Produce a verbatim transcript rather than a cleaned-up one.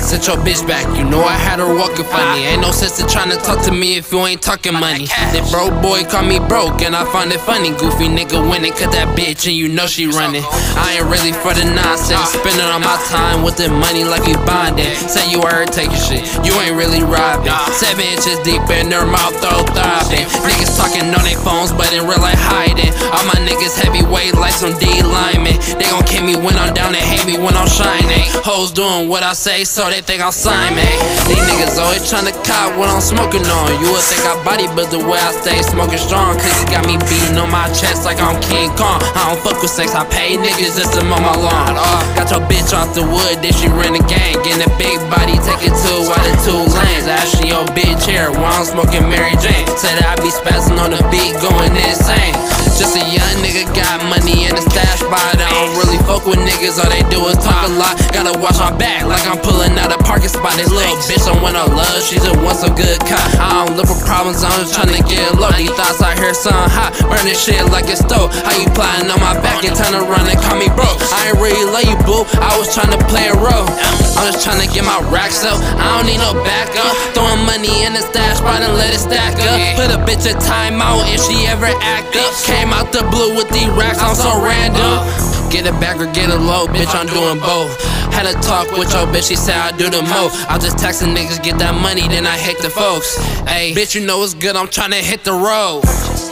Sent your bitch back, you know I had her walking funny. Ain't no sense in tryna talk to me if you ain't talking money. That broke boy call me broke and I find it funny. Goofy nigga winning, cut that bitch and you know she running. I ain't really for the nonsense, spending all my time with the money like we bonding. Say you heard taking shit, you ain't really robbing. Seven inches deep in their mouth, throw throbbing. Niggas talking on their phones but in real life hiding. All my niggas heavyweight like some D linemen. They gon' kill me when I'm down and hate me when I'm shining. Hoes doing what I say so they think I'm Simon. These niggas always tryna cop what I'm smoking on. You would think I body but the way I stay smoking strong. Cause you got me beating on my chest like I'm King Kong. I don't fuck with sex, I pay niggas just to mow my lawn. Got your bitch off the wood, then she run the gang. Getting a big body, take it two out of two lanes. Asking your bitch here while I'm smoking Mary Jane. Say that I be spazzing on the beat, going insane. Just a young nigga got money in the stash spot. I don't really fuck with niggas, all they do is talk a lot. Gotta watch my back like I'm pulling out a parking spot. This little bitch don't want no love, she just wants a good cop. I don't look for problems, I'm just tryna get low. These thoughts out here something hot, burning shit like it's stove. How you plotting on my back and turn around and call me broke? I ain't really love you, boo, I was tryna play a role. I'm just tryna get my racks up, I don't need no backup. Throwing money in the stash spot and let it stack up. Put a bitch in timeout if she ever act up. Came out the blue with these racks, I'm so random. Get it back or get it low, bitch, I'm doing both. Had a talk with your bitch, she said I do the most. I just texting niggas, get that money, then I hate the folks. Ayy, bitch, you know it's good, I'm tryna hit the road.